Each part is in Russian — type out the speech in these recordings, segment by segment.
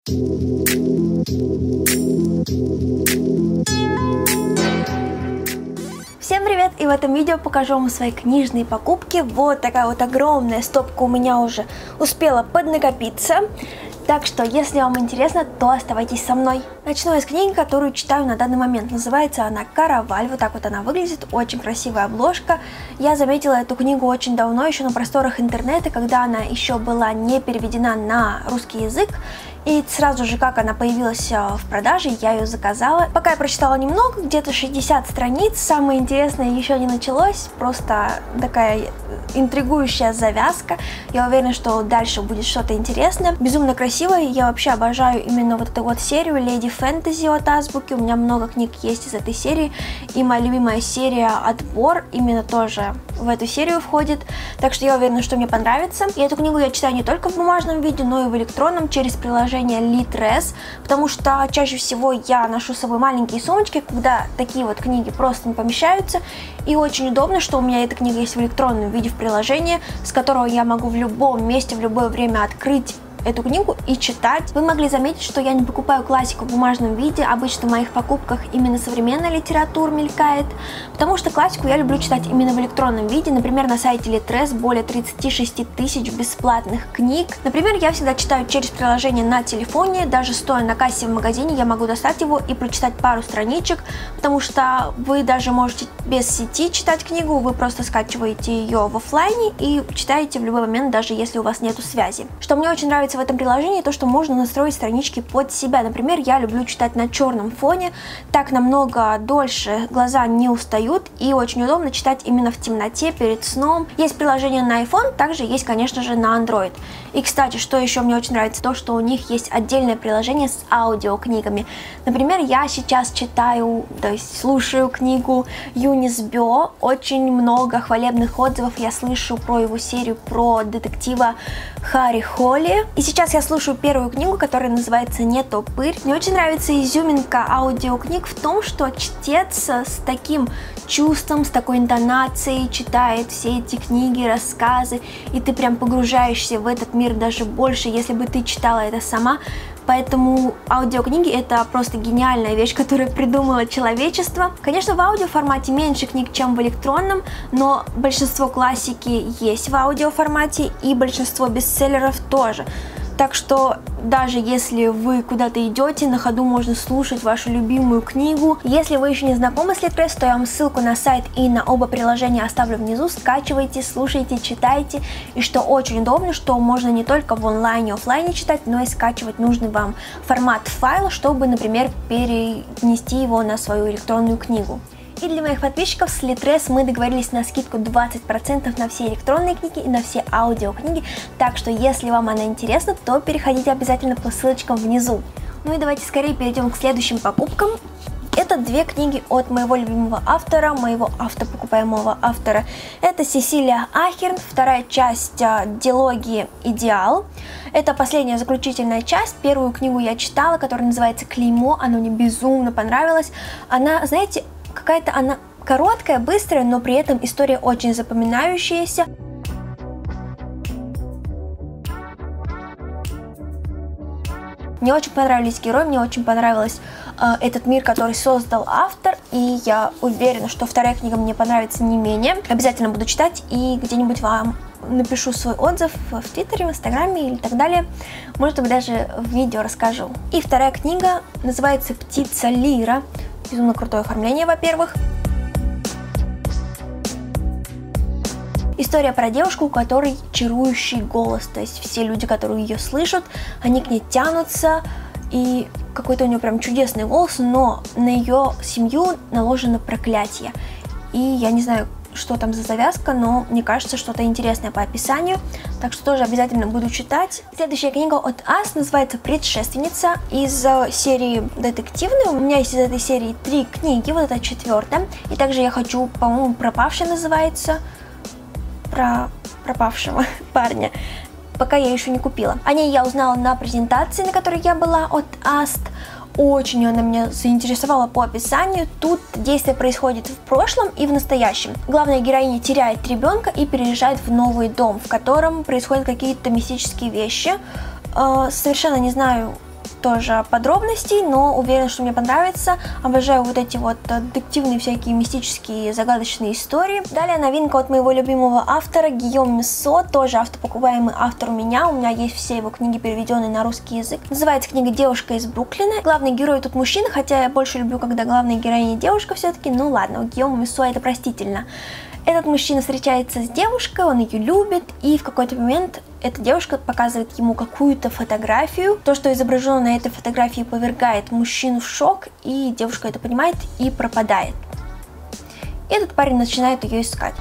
Всем привет! И в этом видео покажу вам свои книжные покупки. Вот такая вот огромная стопка у меня уже успела поднакопиться. Так что, если вам интересно, то оставайтесь со мной. Начну я с книги, которую читаю на данный момент. Называется она «Караваль». Вот так вот она выглядит. Очень красивая обложка. Я заметила эту книгу очень давно, еще на просторах интернета, когда она еще была не переведена на русский язык. И сразу же, как она появилась в продаже, я ее заказала. Пока я прочитала немного, где-то 60 страниц. Самое интересное еще не началось. Просто такая интригующая завязка. Я уверена, что дальше будет что-то интересное. Безумно красивая. Я вообще обожаю именно вот эту вот серию Леди Фэнтези от Азбуки. У меня много книг есть из этой серии. И моя любимая серия «Отбор» именно тоже в эту серию входит. Так что я уверена, что мне понравится. И эту книгу я читаю не только в бумажном виде, но и в электронном через приложение Litres, потому что чаще всего я ношу с собой маленькие сумочки, когда такие вот книги просто не помещаются. И очень удобно, что у меня эта книга есть в электронном виде в приложении, с которого я могу в любом месте, в любое время открыть эту книгу и читать. Вы могли заметить, что я не покупаю классику в бумажном виде. Обычно в моих покупках именно современная литература мелькает, потому что классику я люблю читать именно в электронном виде. Например, на сайте Litres более 36 тысяч бесплатных книг. Например, я всегда читаю через приложение на телефоне. Даже стоя на кассе в магазине, я могу достать его и прочитать пару страничек, потому что вы даже можете без сети читать книгу. Вы просто скачиваете ее в офлайне и читаете в любой момент, даже если у вас нету связи. Что мне очень нравится в этом приложении, то что можно настроить странички под себя. Например, я люблю читать на черном фоне, так намного дольше глаза не устают и очень удобно читать именно в темноте перед сном. Есть приложение на iPhone, также есть, конечно же, на Android. И, кстати, что еще мне очень нравится, то что у них есть отдельное приложение с аудиокнигами. Например, я сейчас читаю, то есть слушаю книгу Юнис Бё. Очень много хвалебных отзывов я слышу про его серию про детектива Харри Холли. И сейчас я слушаю первую книгу, которая называется «Не топырь». Мне очень нравится изюминка аудиокниг в том, что чтец с таким чувством, с такой интонацией читает все эти книги, рассказы, и ты прям погружаешься в этот мир даже больше, если бы ты читала это сама. Поэтому аудиокниги — это просто гениальная вещь, которую придумало человечество. Конечно, в аудиоформате меньше книг, чем в электронном, но большинство классики есть в аудиоформате, и большинство бестселлеров тоже. Так что даже если вы куда-то идете, на ходу можно слушать вашу любимую книгу. Если вы еще не знакомы с Litres, то я вам ссылку на сайт и на оба приложения оставлю внизу. Скачивайте, слушайте, читайте. И что очень удобно, что можно не только в онлайне и офлайне читать, но и скачивать нужный вам формат файла, чтобы, например, перенести его на свою электронную книгу. И для моих подписчиков с Litres мы договорились на скидку 20% на все электронные книги и на все аудиокниги. Так что, если вам она интересна, то переходите обязательно по ссылочкам внизу. Ну и давайте скорее перейдем к следующим покупкам. Это две книги от моего любимого автора, моего автопокупаемого автора. Это Сесилия Ахерн, вторая часть дилогии «Идеал». Это последняя заключительная часть. Первую книгу я читала, которая называется «Клеймо». Она мне безумно понравилась. Она, знаете, какая-то она короткая, быстрая, но при этом история очень запоминающаяся. Мне очень понравились герои, мне очень понравился этот мир, который создал автор, и я уверена, что вторая книга мне понравится не менее. Обязательно буду читать и где-нибудь вам напишу свой отзыв в Твиттере, в Инстаграме или так далее. Может быть, даже в видео расскажу. И вторая книга называется «Птица Лира». Безумно крутое оформление, во-первых. История про девушку, у которой чарующий голос, то есть все люди, которые ее слышат, они к ней тянутся, и какой-то у нее прям чудесный голос, но на ее семью наложено проклятие. И я не знаю, что там за завязка, но мне кажется, что-то интересное по описанию, так что тоже обязательно буду читать. Следующая книга от Ас называется «Предшественница» из серии детективной. У меня есть из этой серии 3 книги, вот это 4-я. И также я хочу, по-моему, «Пропавшая» называется, про пропавшего парня. Пока я еще не купила. О ней я узнала на презентации, на которой я была от Аст. Очень она меня заинтересовала по описанию. Тут действие происходит в прошлом и в настоящем. Главная героиня теряет ребенка и переезжает в новый дом, в котором происходят какие-то мистические вещи. Совершенно не знаю, тоже подробностей, но уверена, что мне понравится. Обожаю вот эти вот детективные всякие мистические загадочные истории. Далее новинка от моего любимого автора Гийом Мюссо, тоже автопокупаемый автор у меня есть все его книги, переведенные на русский язык. Называется книга «Девушка из Бруклина». Главный герой тут мужчина, хотя я больше люблю, когда главная героиня девушка все-таки, ну ладно, у Гийома Мюссо это простительно. Этот мужчина встречается с девушкой, он ее любит, и в какой-то момент эта девушка показывает ему какую-то фотографию. То, что изображено на этой фотографии, повергает мужчину в шок, и девушка это понимает и пропадает. И этот парень начинает ее искать.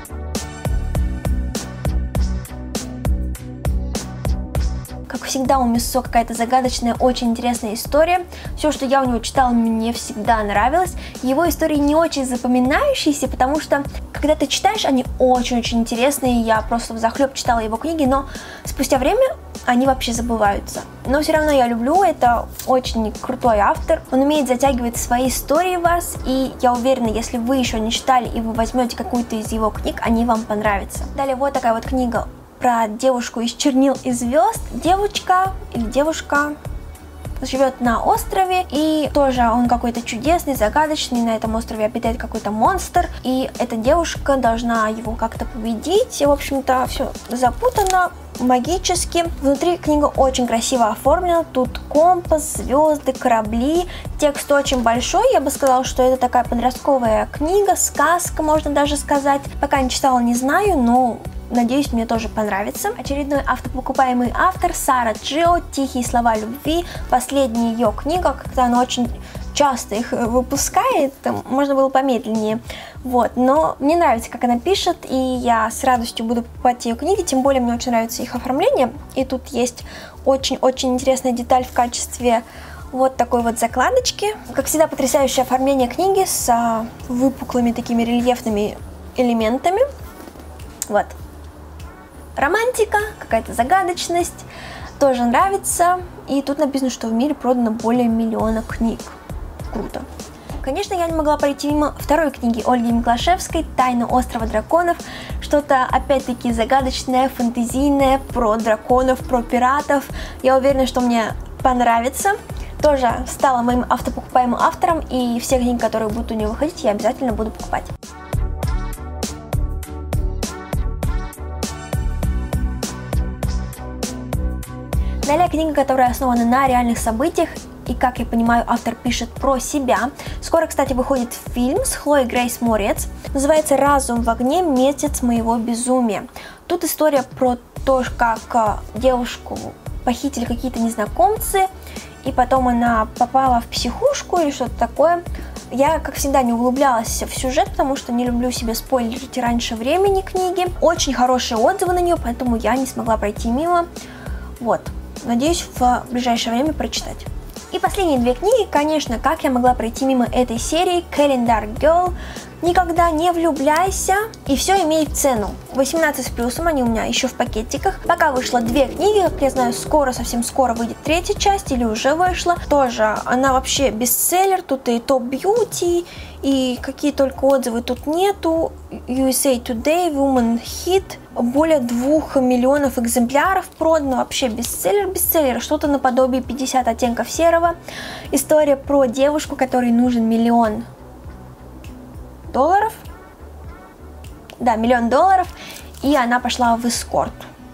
Как всегда, у Мюссо какая-то загадочная, очень интересная история. Все, что я у него читала, мне всегда нравилось. Его истории не очень запоминающиеся, потому что, когда ты читаешь, они очень-очень интересные. Я просто взахлеб читала его книги, но спустя время они вообще забываются. Но все равно я люблю, это очень крутой автор. Он умеет затягивать свои истории в вас, и я уверена, если вы еще не читали и вы возьмете какую-то из его книг, они вам понравятся. Далее вот такая вот книга про девушку из чернил и звезд. Девочка или девушка живет на острове, и тоже он какой-то чудесный, загадочный. На этом острове обитает какой-то монстр, и эта девушка должна его как-то победить. И, в общем-то, все запутано магически. Внутри книга очень красиво оформлена. Тут компас, звезды, корабли. Текст очень большой. Я бы сказала, что это такая подростковая книга, сказка, можно даже сказать. Пока не читала, не знаю, но надеюсь, мне тоже понравится. Очередной автопокупаемый автор Сара Джио, «Тихие слова любви». Последняя ее книга, когда она очень часто их выпускает, можно было помедленнее. Вот, но мне нравится, как она пишет, и я с радостью буду покупать ее книги, тем более мне очень нравится их оформление. И тут есть очень-очень интересная деталь в качестве вот такой вот закладочки. Как всегда, потрясающее оформление книги с выпуклыми такими рельефными элементами. Вот. Романтика, какая-то загадочность, тоже нравится. И тут написано, что в мире продано более 1 миллиона книг. Круто. Конечно, я не могла пройти мимо второй книги Ольги Миклашевской «Тайна острова драконов». Что-то опять-таки загадочное, фэнтезийное, про драконов, про пиратов. Я уверена, что мне понравится. Тоже стала моим автопокупаемым автором, и все книги, которые будут у нее выходить, я обязательно буду покупать. Далее книга, которая основана на реальных событиях, и, как я понимаю, автор пишет про себя. Скоро, кстати, выходит фильм с Хлоей Грейс Морец. Называется «Разум в огне. Месяц моего безумия». Тут история про то, как девушку похитили какие-то незнакомцы, и потом она попала в психушку или что-то такое. Я, как всегда, не углублялась в сюжет, потому что не люблю себе спойлерить раньше времени книги. Очень хорошие отзывы на нее, поэтому я не смогла пройти мимо. Вот. Надеюсь, в ближайшее время прочитать. И последние две книги, конечно, как я могла пройти мимо этой серии. Calendar Girl. Никогда не влюбляйся, и все имеет цену. 18 с плюсом, они у меня еще в пакетиках. Пока вышло две книги, как я знаю, скоро, совсем скоро выйдет третья часть, или уже вышла. Тоже она вообще бестселлер, тут и Top Beauty, и какие только отзывы тут нету. USA Today, Woman Hit. Более 2 миллионов экземпляров продано, вообще бестселлер, что-то наподобие 50 оттенков серого. История про девушку, которой нужен $1 миллион. Да, $1 миллион, и она пошла в эскорт.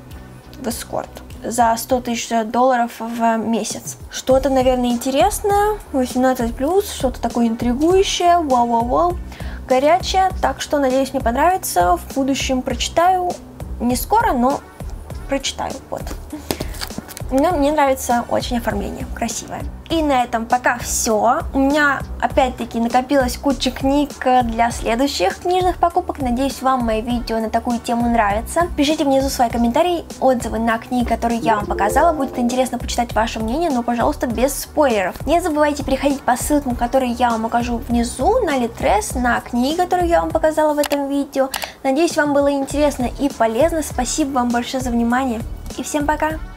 За $100 000 в месяц. Что-то, наверное, интересное, 18+, что-то такое интригующее, вау-вау-вау, горячее, так что, надеюсь, мне понравится, в будущем прочитаю, не скоро, но прочитаю, вот. Мне нравится очень оформление, красивое. И на этом пока все. У меня опять-таки накопилась куча книг для следующих книжных покупок. Надеюсь, вам мои видео на такую тему нравятся. Пишите внизу свои комментарии, отзывы на книги, которые я вам показала. Будет интересно почитать ваше мнение, но, пожалуйста, без спойлеров. Не забывайте переходить по ссылкам, которые я вам укажу внизу, на Litres, на книги, которые я вам показала в этом видео. Надеюсь, вам было интересно и полезно. Спасибо вам большое за внимание. И всем пока!